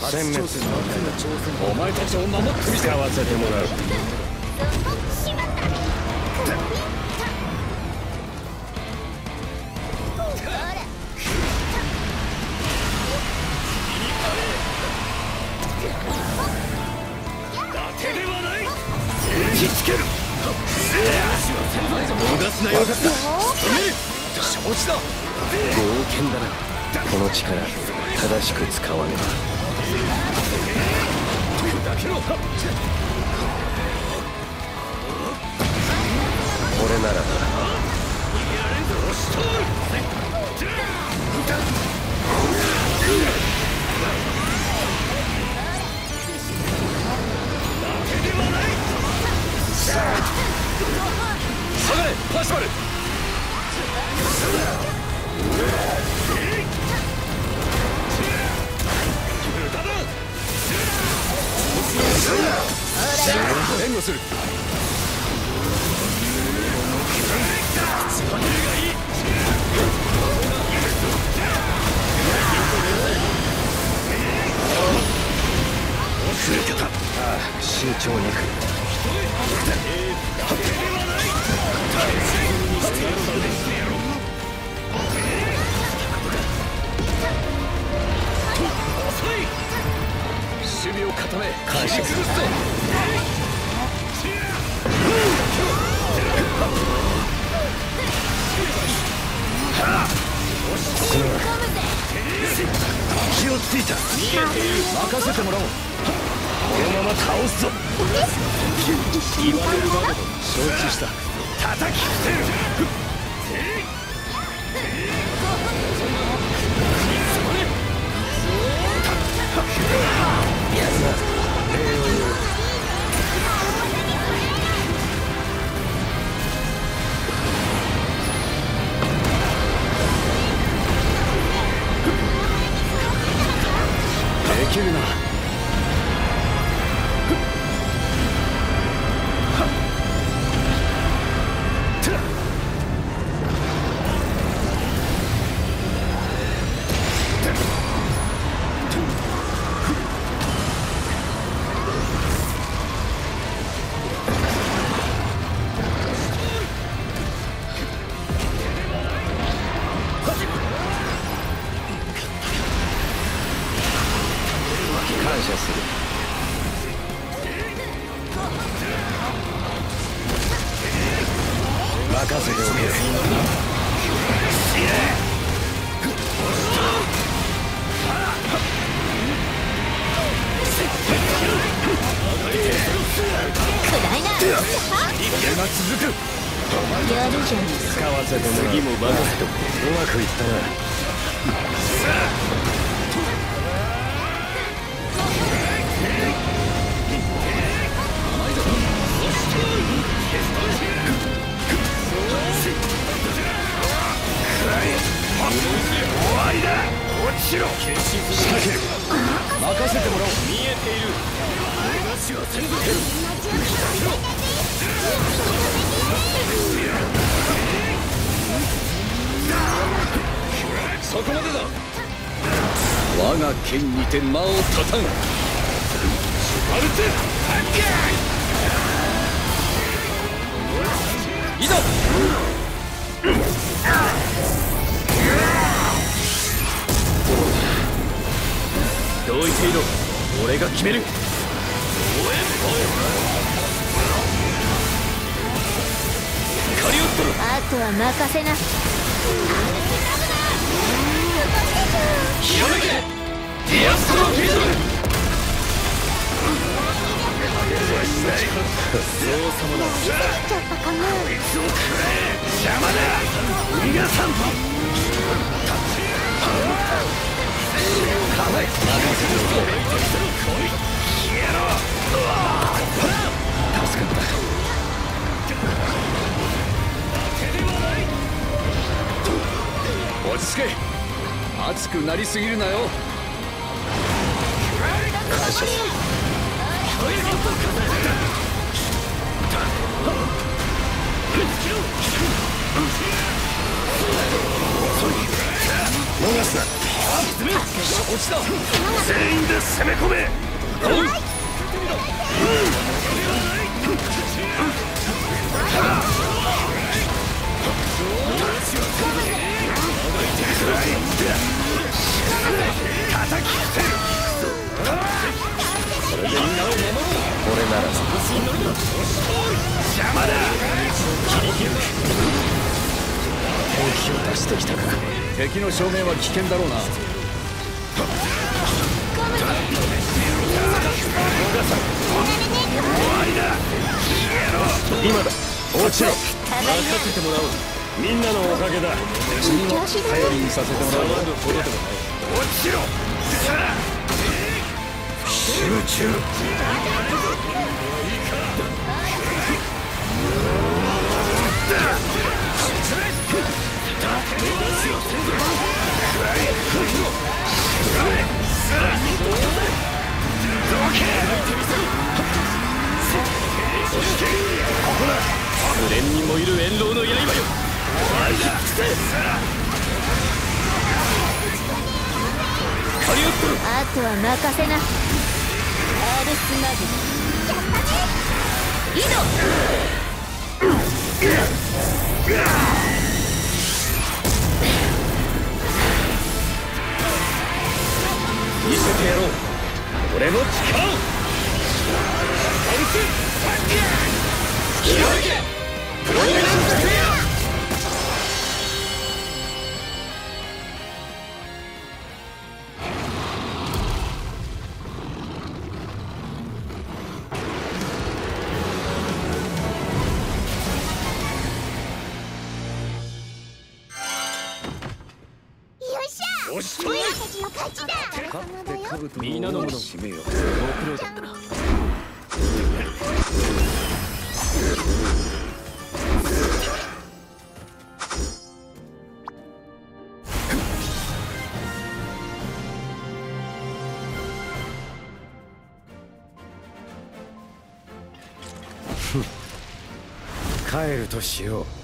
殲滅お前たちを守ってみせ合わせてもらう。つける。逃すなよ。承知だ。冒険だな。この力正しく使わねば。砕けろ。これならな。下がれパーシバル。援護する。慎重にいく。守備を固め感謝するぞ。気をついた。任せてもらおう。このまま倒すぞ。言われるまで承知した。叩き伏せる。やるな。礼を言う。できるな。感謝する。任せておけ。 暗いな。 これが続く。 やるじゃん。 使わせてもらう。次も任せておけ。うまくいったな。終わりだ。落ちろ。仕掛ける。任せてもらおう。見えている。話はせんぞ。そこまでだ。我が剣にて魔を断たん。シュパルツハッキャー。いざ。同意程度俺が決める。カリオットロ。 あとは任せな。 ひらめけディアストロフィードル。そうさまだ。 ちゃったかな。 こいつを食らえ。邪魔だ。逃がさん。任せておけ。消えろ。助かった。落ち着け。熱くなりすぎるなよ。感謝する。逃すな。 沈め承知だ。全員で攻め込め。叩き伏せる。それでみんなを守ろう。俺なら邪魔だ。切り開く。兵器を出してきたか。敵の正面は危険だろうな。今だ。落ちろ。任せてもらおう。みんなのおかげだ。次は頼りにさせてもらう。落ちろ。集中。紅に燃える遠路の刃よ。 あとは任せな。アルスマグ移動。 見せてやろう俺の力を。みんなのものを締めよう。ご苦労だったな。帰るとしよう。